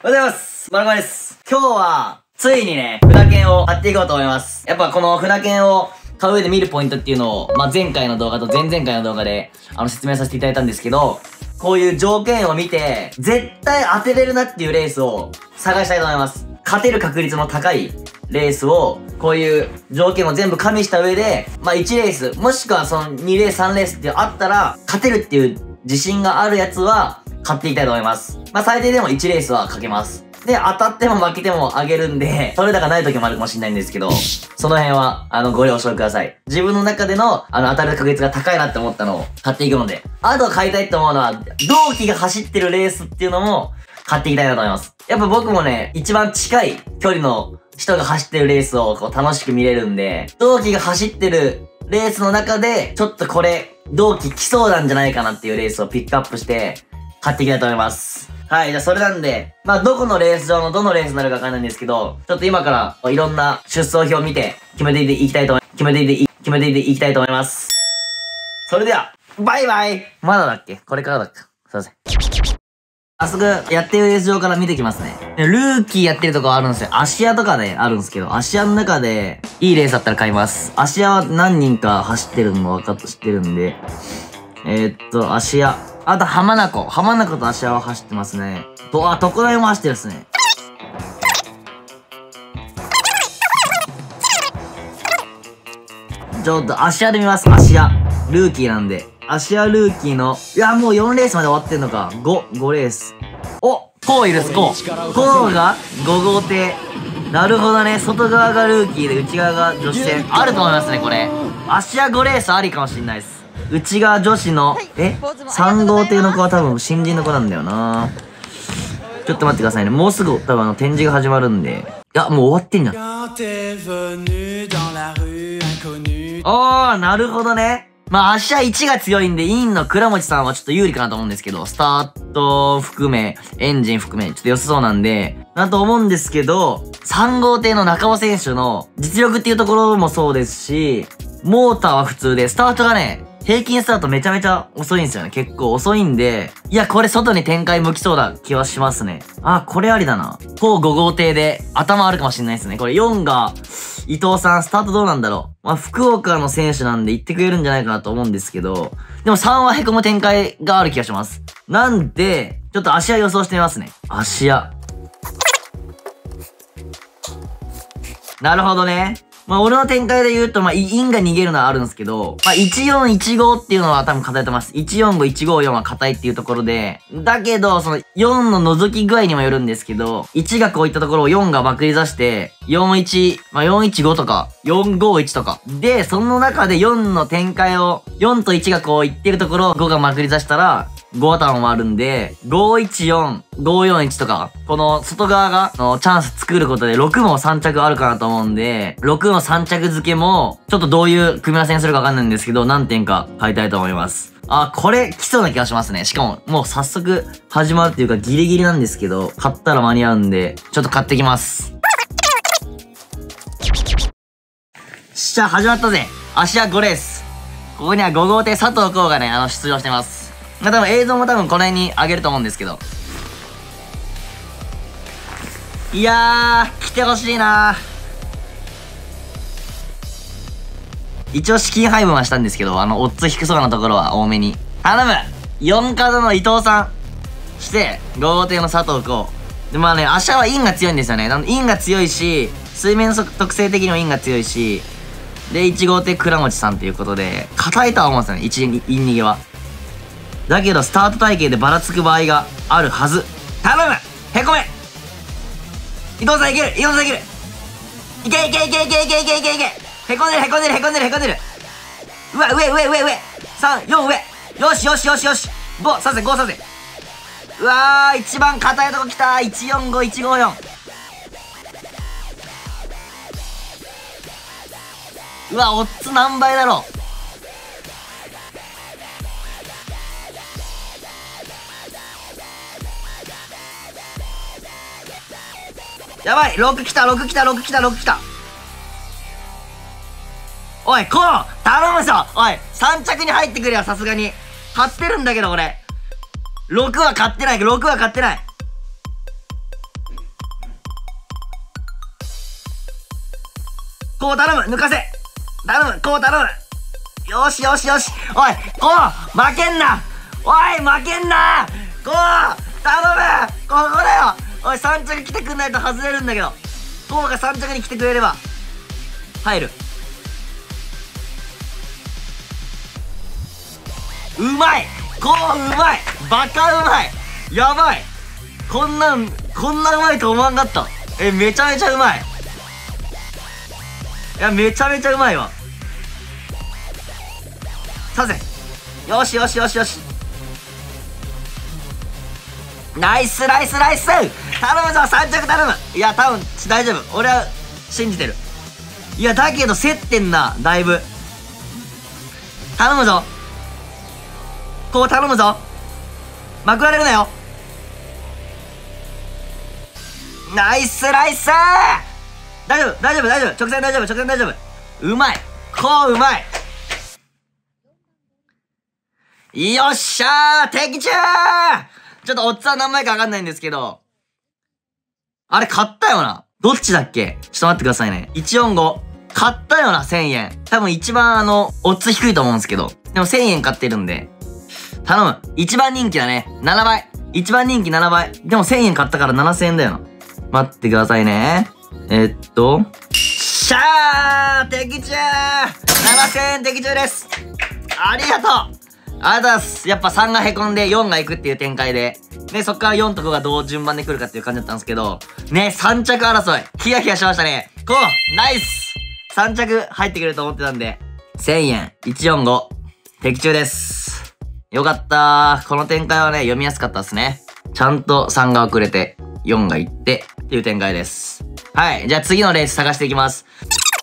おはようございます。まるまるです。今日は、ついにね、船券を買っていこうと思います。やっぱこの船券を買う上で見るポイントっていうのを、前回の動画と前々回の動画で、説明させていただいたんですけど、こういう条件を見て、絶対当てれるなっていうレースを探したいと思います。勝てる確率の高いレースを、こういう条件を全部加味した上で、1レース、もしくはその2レース、3レースってあったら、勝てるっていう自信があるやつは、買っていきたいと思います。最低でも1レースはかけます。で、当たっても負けてもあげるんで、それだがない時もあるかもしれないんですけど、その辺は、ご了承ください。自分の中での、当たる確率が高いなって思ったのを買っていくので、あと買いたいと思うのは、同期が走ってるレースっていうのも、買っていきたいなと思います。やっぱ僕もね、一番近い距離の人が走ってるレースをこう楽しく見れるんで、同期が走ってるレースの中で、ちょっとこれ、同期来そうなんじゃないかなっていうレースをピックアップして、買っていきたいと思います。はい、じゃあそれなんで、どこのレース場のどのレースになるかわかんないんですけど、ちょっと今からいろんな出走表を見て、決めていきたいと思います。それでは、バイバイ。まだだっけ？これからだっけ？すいません。早速、やってるレース場から見てきますね。ルーキーやってるとこあるんですよ。アシアとかであるんですけど、アシアの中で、いいレースだったら買います。アシアは何人か走ってるのも知ってるんで、アシア。あと、浜名湖と芦屋は走ってますね。常滑も走ってるっすね。ちょっと、芦屋で見ます。芦屋。ルーキーなんで。芦屋ルーキーの、いや、もう4レースまで終わってんのか。5レース。お、こういるっす、こうが5号艇。なるほどね。外側がルーキーで内側が女子戦。あると思いますね、これ。芦屋5レースありかもしんないっす。内側女子の、3号艇の子は多分新人の子なんだよな。ちょっと待ってくださいね。もうすぐ多分展示が始まるんで。いや、もう終わってんじゃん。なるほどね。芦屋1が強いんで、インの倉持さんはちょっと有利かなと思うんですけど、スタート含め、エンジン含め、ちょっと良さそうなんで、なと思うんですけど、3号艇の中尾選手の実力っていうところもそうですし、モーターは普通で、スタートがね、平均スタートめちゃめちゃ遅いんですよね。結構遅いんで、いや、これ外に展開向きそうな気はしますね。これありだな。5号艇で頭あるかもしれないですね。これ4が、伊藤さん、スタートどうなんだろう。福岡の選手なんで行ってくれるんじゃないかなと思うんですけど、でも3は凹む展開がある気がします。なんで、ちょっと芦屋予想してみますね。芦屋。なるほどね。俺の展開で言うと、インが逃げるのはあるんですけど、1415っていうのは多分偏ってます。145、154は硬いっていうところで、だけど、その4の覗き具合にもよるんですけど、1がこういったところを4がまくり出して、41、415とか、451とか。で、その中で4の展開を、4と1がこういってるところを5がまくり出したら、5ターンもあるんで、514、541とか、この外側が、チャンス作ることで6も3着あるかなと思うんで、6の3着付けも、ちょっとどういう組み合わせにするかわかんないんですけど、何点か買いたいと思います。これ来そうな気がしますね。しかも、もう早速始まるっていうかギリギリなんですけど、買ったら間に合うんで、ちょっと買ってきます。始まったぜ。芦屋5レース。ここには5号艇佐藤浩がね、出場してます。多分映像もこの辺に上げると思うんですけど。いやー、来てほしいなー。一応資金配分はしたんですけど、オッズ低そうなところは多めに。頼む !4 カードの伊藤さん。して、5号艇の佐藤浩。で、芦屋はインが強いんですよね。インが強いし、水面特性的にもインが強いし、で、1号艇倉持さんということで、硬いとは思うんですよね、イン逃げは。だけど、スタート体系でばらつく場合があるはず。頼むへこめ伊藤さんいけるいけへこんでるうわ、上3、4上よし 5 させうわー、一番硬いとこ来た 145、154うわ、オッズ何倍だろうやばい !6 来たおい、こう頼むぞおい !3 着に入ってくれよ、さすがに。買ってるんだけど、俺。6は買ってない。 こう頼む抜かせ頼むこう頼むよしよしよしおいこう負けんなおい負けんなこう頼むここだよおい3着来てくんないと外れるんだけどこうが3着に来てくれれば入るうまいこううまいバカうまいやばいこんなうまいと思わんかっためちゃめちゃうまいいやめちゃめちゃうまいわさせよしよしよしよしナイスナイスナイス頼むぞ3着頼むいや多分大丈夫俺は信じてるいやだけど競ってんなだいぶ頼むぞこう頼むぞまくられるなよナイスナイス大丈夫大丈夫大丈夫直線大丈夫直線大丈夫うまいこううまいよっしゃー的中ちょっとオッズは何枚かわかんないんですけどあれ買ったよなどっちだっけちょっと待ってくださいね145買ったよな1000円多分一番オッズ低いと思うんですけどでも1000円買ってるんで頼む一番人気だね7倍一番人気7倍でも1000円買ったから7000円だよな待ってくださいねしゃー的中 !7000 円的中ですありがとうありがとうございますやっぱ3が凹んで4が行くっていう展開で、ね、そっから4と5がどう順番で来るかっていう感じだったんですけど、ね、3着争い、ヒヤヒヤしましたね。こうナイス !3 着入ってくれると思ってたんで、1000円、145、的中です。よかったー。この展開はね、読みやすかったですね。ちゃんと3が遅れて、4が行って、っていう展開です。はい、じゃあ次のレース探していきます。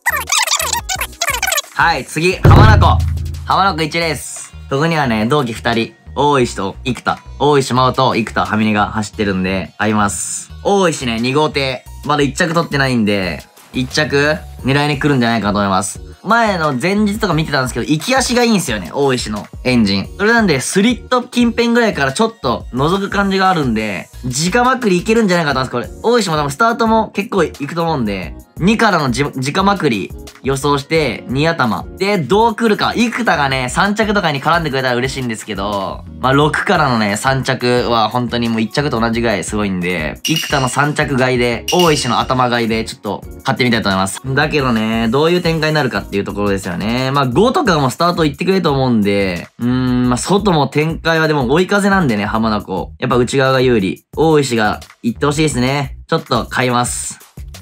はい、次、浜名湖。浜名湖1レース。ここにはね、同期2人、大石と生田。大石真央と生田はみねが走ってるんで、会います。大石ね、2号艇。まだ1着取ってないんで、1着狙いに来るんじゃないかと思います。前の前日とか見てたんですけど、行き足がいいんですよね、大石のエンジン。それなんで、スリット近辺ぐらいからちょっと覗く感じがあるんで、直まくりいけるんじゃないかと思います。これ、大石も多分スタートも結構いくと思うんで、2からの直まくり予想して、2頭。で、どう来るか。生田がね、3着とかに絡んでくれたら嬉しいんですけど、まあ、6からのね、3着は本当にもう1着と同じぐらいすごいんで、生田の3着買いで、大石の頭買いで、ちょっと買ってみたいと思います。だけどね、どういう展開になるかっていうところですよね。まあ、5とかもスタート行ってくれると思うんで、まあ、外も展開はでも追い風なんでね、浜名湖。やっぱ内側が有利。大石が行ってほしいですね。ちょっと買います。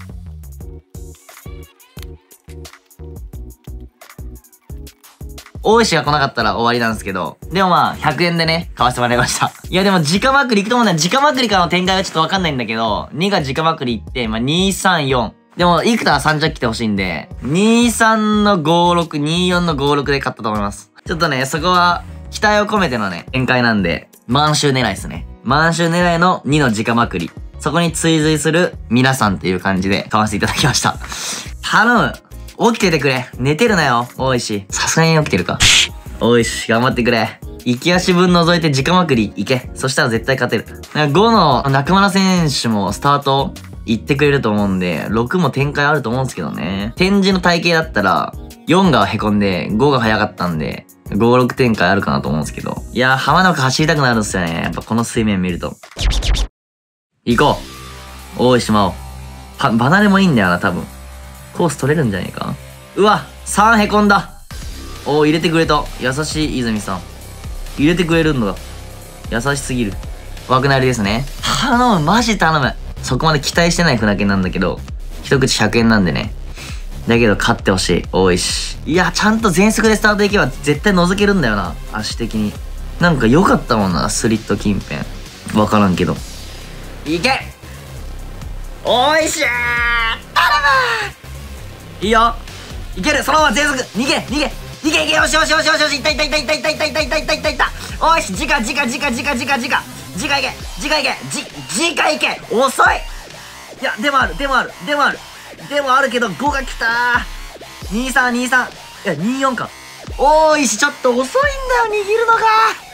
大石が来なかったら終わりなんですけど、でもまあ、100円でね、買わせてもらいました。いやでも、直まくり行くと思うんだよ。直まくりからの展開はちょっとわかんないんだけど、2が直まくり行って、まあ、2、3、4。でも、生田は3着来てほしいんで、2、3の56、2、4の56で勝ったと思います。ちょっとね、そこは、期待を込めてのね、展開なんで、満州狙いですね。満州狙いの2の直まくり。そこに追随する皆さんっていう感じで買わせていただきました。頼む起きててくれ寝てるなよ大石。さすがに起きてるか。大石、頑張ってくれ。行き足分除いて直まくり行け。そしたら絶対勝てる。5の中村選手もスタート行ってくれると思うんで、6も展開あると思うんですけどね。展示の体型だったら、4が凹んで、5が早かったんで、5、6展開あるかなと思うんですけど。いやー、浜名湖走りたくなるんですよね。やっぱこの水面見ると。行こう大石真央。離れもいいんだよな、多分。コース取れるんじゃねえか。うわ !3 凹んだ。おー、入れてくれた。優しい泉さん。入れてくれるんだ。優しすぎる。枠なりですね。頼む、マジ頼む。そこまで期待してない船券なんだけど、一口100円なんでね。だけど勝ってほしい、大石。いや、ちゃんと全速でスタート行けば絶対覗けるんだよな、足的に。なんか良かったもんな、スリット近辺。わからんけど。いけ大石ー頼むーいいよいけるそのまま全速逃げ逃げ逃げ逃げよしよしよしよしよしいったいったいったいったいったいったいったいったいったいったいったおいしじかじかじかじかじかじかじかいけじかいけじかいけ遅いいやでもあるでもあるでもあるでもあるけど5が来たー2323いや24かおーいしちょっと遅いんだよ握るのが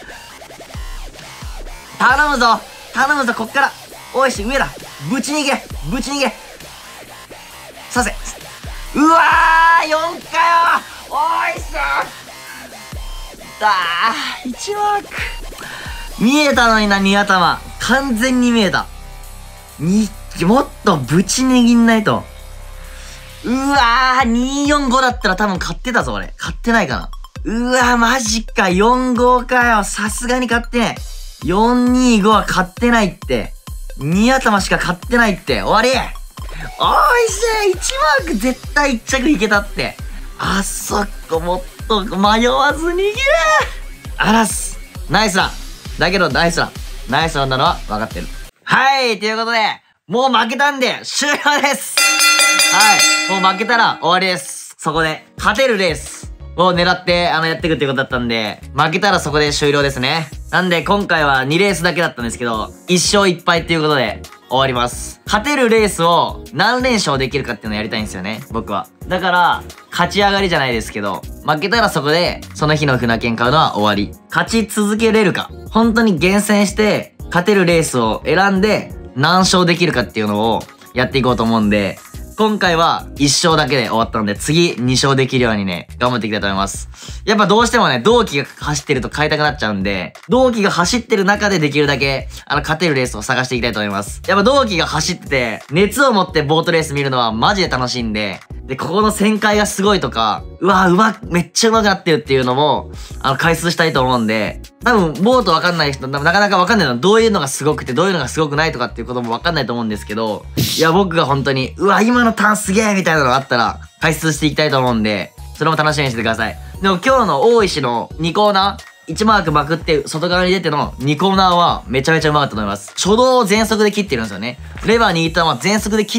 頼むぞ頼むぞこっからおいし上だぶち逃げぶち逃げさせうわー、4かよ。おいっす1マーク。見えたのにな、2頭。完全に見えた。もっとぶちねぎんないと。うわー、245だったら多分買ってたぞ、俺。買ってないかな。うわー、マジか。45かよ。さすがに買ってねえ。425は買ってないって。2頭しか買ってないって。終わり。おいしい。1マーク絶対1着いけたって。あそこもっと迷わず逃げる。あらす。ナイスだ。だけどナイスだ。ナイスなんだのは分かってる。はい、ということで、もう負けたんで終了です。はい、もう負けたら終わりです。そこで、勝てるレースを狙って、やっていくっていうことだったんで、負けたらそこで終了ですね。なんで、今回は2レースだけだったんですけど、1勝1敗っていうことで、終わります。勝てるレースを何連勝できるかっていうのをやりたいんですよね、僕は。だから、勝ち上がりじゃないですけど、負けたらそこで、その日の船券買うのは終わり。勝ち続けれるか。本当に厳選して、勝てるレースを選んで、何勝できるかっていうのをやっていこうと思うんで、今回は1勝だけで終わったので、次2勝できるようにね、頑張っていきたいと思います。やっぱどうしてもね、同期が走ってると買いたくなっちゃうんで、同期が走ってる中でできるだけ、勝てるレースを探していきたいと思います。やっぱ同期が走ってて、熱を持ってボートレース見るのはマジで楽しいんで、で、ここの旋回がすごいとか、めっちゃ上手くなってるっていうのも、解説したいと思うんで、多分、ボートわかんない人、なかなかわかんないのはどういうのがすごくて、どういうのがすごくないとかっていうこともわかんないと思うんですけど、いや、僕が本当に、今のターンすげえみたいなのがあったら、解説していきたいと思うんで、それも楽しみにしててください。でも今日の大石の2コーナー、1マークまくって外側に出ての2コーナーはめちゃめちゃうまかったと思います。初動を全速で切ってるんですよね。レバー握ったまま全速で切って、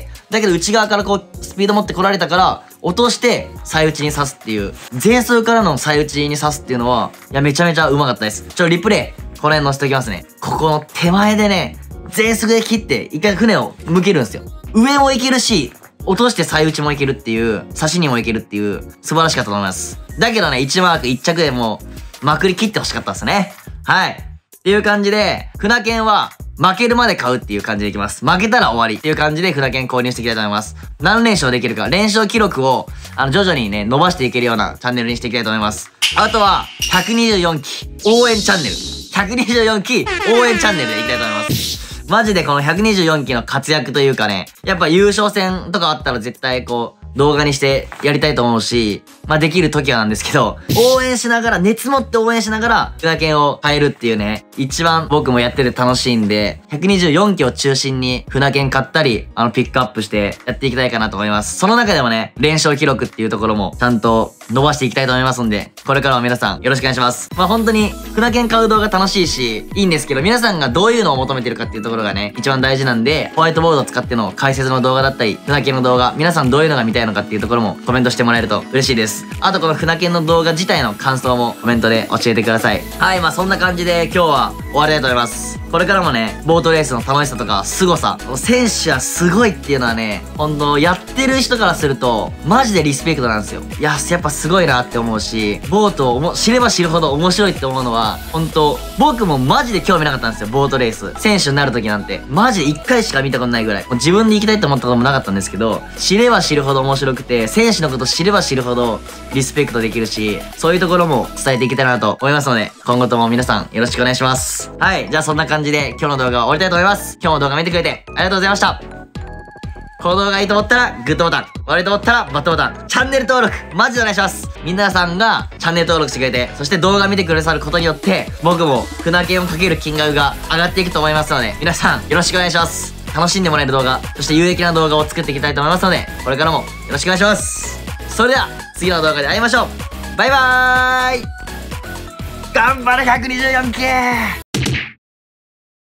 だけど内側からこうスピード持ってこられたから、落として最打ちに刺すっていう、前走からの最打ちに刺すっていうのは、いやめちゃめちゃうまかったです。リプレイ、この辺載せておきますね。ここの手前でね、全速で切って一回船を向けるんですよ。上もいけるし、落として最打ちもいけるっていう、刺しにもいけるっていう、素晴らしかったと思います。だけどね、1マーク1着でもまくり切ってほしかったですね。はい。っていう感じで、船券は負けるまで買うっていう感じでいきます。負けたら終わりっていう感じで船券購入していきたいと思います。何連勝できるか、連勝記録を、徐々にね、伸ばしていけるようなチャンネルにしていきたいと思います。あとは、124期応援チャンネル。124期応援チャンネルでいきたいと思います。マジでこの124期の活躍というかね、やっぱ優勝戦とかあったら絶対こう、動画にしてやりたいと思うし、できる時はなんですけど、応援しながら、熱持って応援しながら、船券を買えるっていうね、一番僕もやってて楽しいんで、124期を中心に船券買ったり、ピックアップしてやっていきたいかなと思います。その中でもね、連勝記録っていうところも、ちゃんと伸ばしていきたいと思いますんで、これからも皆さんよろしくお願いします。本当に、船券買う動画楽しいし、いいんですけど、皆さんがどういうのを求めてるかっていうところがね、一番大事なんで、ホワイトボードを使っての解説の動画だったり、船券の動画、皆さんどういうのが見たいのかっていうところもコメントしてもらえると嬉しいです。あとこの船券の動画自体の感想もコメントで教えてください。はい、そんな感じで今日は終わりたいと思います。これからもね、ボートレースの楽しさとか凄さ、選手はすごいっていうのはね、やってる人からすると、マジでリスペクトなんですよ。いや、やっぱすごいなって思うし、ボートを知れば知るほど面白いって思うのは、僕もマジで興味なかったんですよ、ボートレース。選手になる時なんて。マジで1回しか見たことないぐらい。自分で行きたいと思ったこともなかったんですけど、知れば知るほど面白くて、選手のこと知れば知るほどリスペクトできるし、そういうところも伝えていけたらなと思いますので、今後とも皆さんよろしくお願いします。はい、じゃあそんな感じで今日の動画は終わりたいと思います。今日も動画見てくれてありがとうございました。この動画がいいと思ったらグッドボタン、悪いと思ったらバッドボタン、チャンネル登録マジでお願いします。皆さんがチャンネル登録してくれて、そして動画見てくださることによって僕も船券をかける金額が上がっていくと思いますので、皆さんよろしくお願いします。楽しんでもらえる動画、そして有益な動画を作っていきたいと思いますので、これからもよろしくお願いします。それでは次の動画で会いましょう。バイバーイ。頑張れ124期。